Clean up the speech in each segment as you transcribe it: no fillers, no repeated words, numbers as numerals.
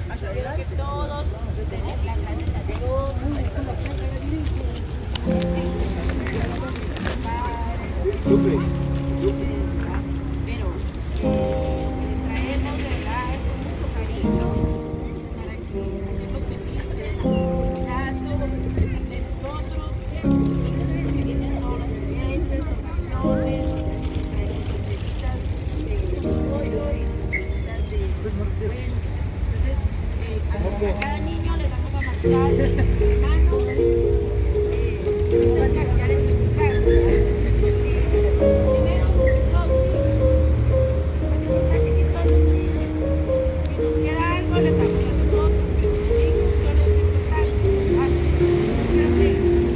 Quiero que todos tengan la pero traemos de verdad con mucho cariño para que estos pepinos de nosotros tienen todos los ingredientes, donaciones, recetitas de pollo y recetitas de bueno. Entonces, a cada niño le vamos a marcar de mano, ya les explicamos. Primero, todo. Si nos queda algo, le damos a nosotros, pero sí, instrucciones muy importantes, ¿verdad? Pero sí,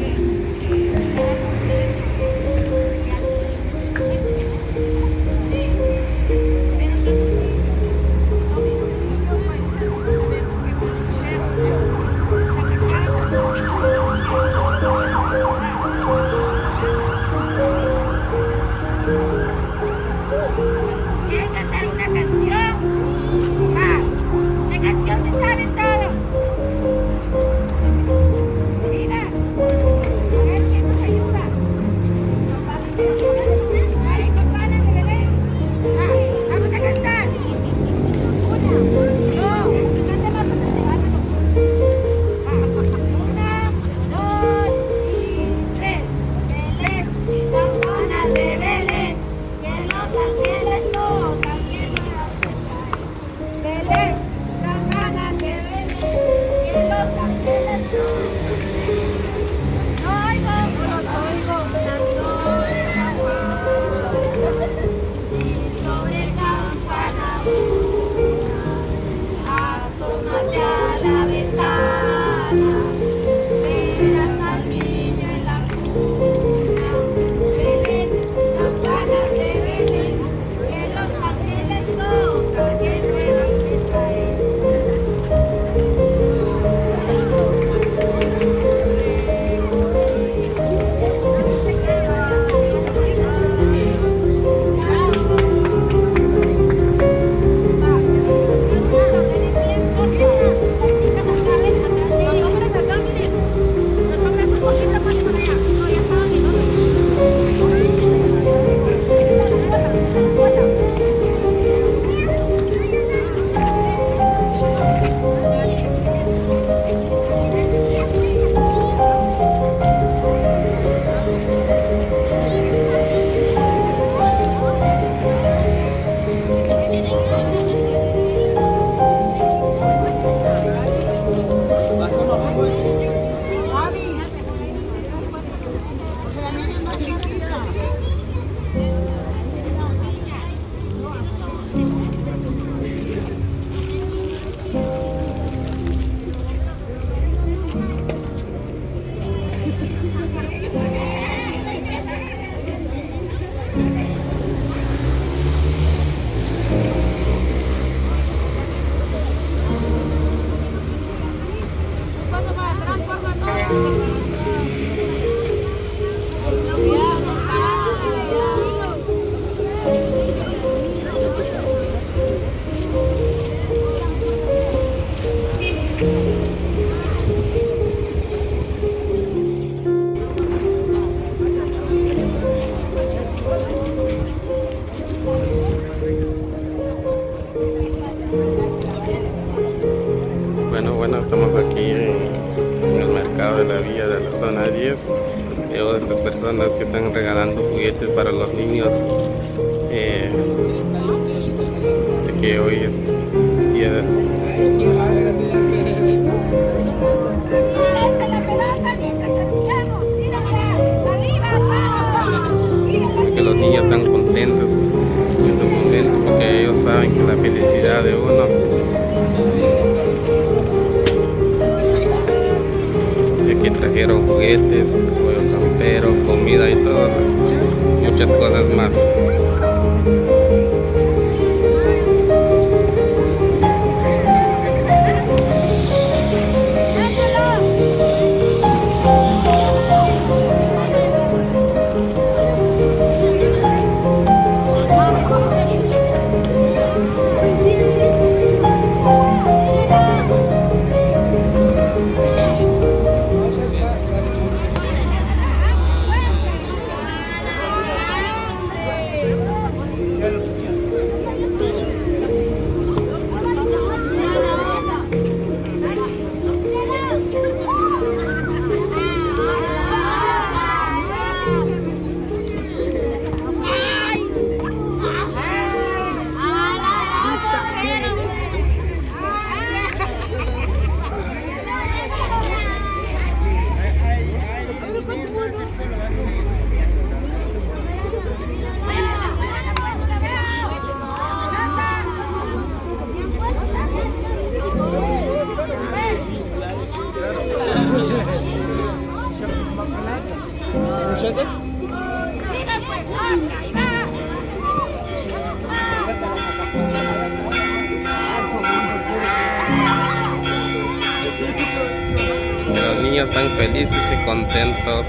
¿quieren cantar una canción? Va. ¿Qué canción se saben todos? Mira, a ver quién nos ayuda. Ahí, compadre de Belén. Vamos a cantar. Una, dos, cante más porque se van a los... Una, dos y tres. Belén, campana de Belén, que los ángeles tocan, que no las Belén, campana de Belén, que los ángeles tocan. No oigo, no oigo una sola voz, y sobre campana asómate a la ventana, verás al niño en la cuna. Belén, campana de Belén, que los ángeles tocan, que nuevas te traen. Bueno, estamos aquí en el mercado de la villa de la zona 10. Veo a estas personas que están regalando juguetes para los niños, de que hoy es día de... que los niños están contentos en estos momentos porque ellos saben que la felicidad de uno. Aquí trajeron juguetes, pollo campero, comida y todo, muchas cosas más. niños tan felices y contentos.